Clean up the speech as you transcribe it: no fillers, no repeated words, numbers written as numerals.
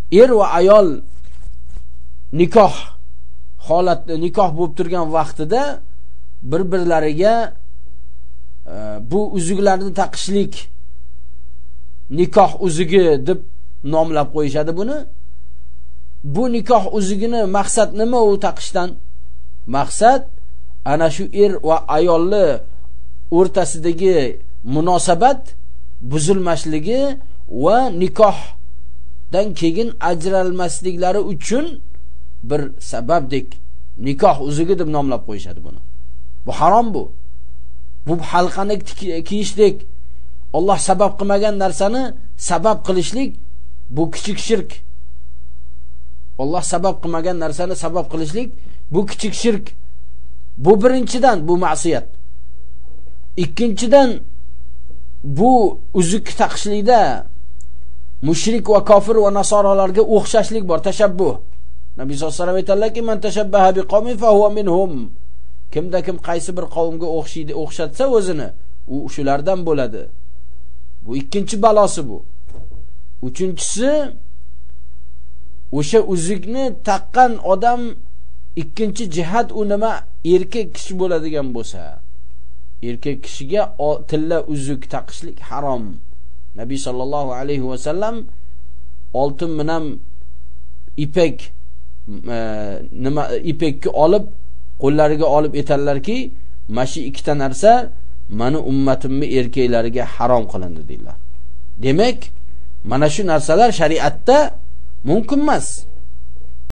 er va ayol nikoh bo'lib turgan vaqtida bir-birlariga bu uzuklarni taqishlik nikoh uzugi deb nomlab qo'yishadi buni. Bu nikoh uzugini maqsad nima u taqishdan? Maqsad ana shu er va ayolni o'rtasidagi munosabat buzilmasligi va nikohdan keyin ajralmasliklari uchun bir sababdek nikoh uzugi deb nomlab qo'yishadi buni. Bu harom bu. Bu halqani kiyishlik, Alloh sabab qilmagan narsani sabab qilishlik bu kichik shirk. Alloh sabab qilmagan narsani sabab qilishlik bu kichik shirk. Bu birinchidan bu ma'siyat. Ikkinchidan bu uzuk taqishlikda mushrik va kofir va nasoralarga o'xshashlik bor, tashabbuh. Nabiy sollallohu alayhi vasallam aytadilarki, "Man tashabbaha biqawmin fa huwa minhum." Kimda kim qaysi bir qavmga o'xshatsa o'zini, u shulardan bo'ladi. Bu ikkinchi balosi bu. Uchinchisi, o'sha uzukni taqqan odam ikkinchi jihat u nima erkak kishi bo'ladigan bo'lsa, erkak kishiga tilla uzuk taqishlik harom. Nabiy sallallohu alayhi va sallam oltin bilan ipak ipakni olib qo'llariga olib aytadilarki, "Mashi ikkita narsa meni ummatimni erkaklariga harom qilindi" dedilar. Demak, mana shu narsalar shariatda mumkin emas.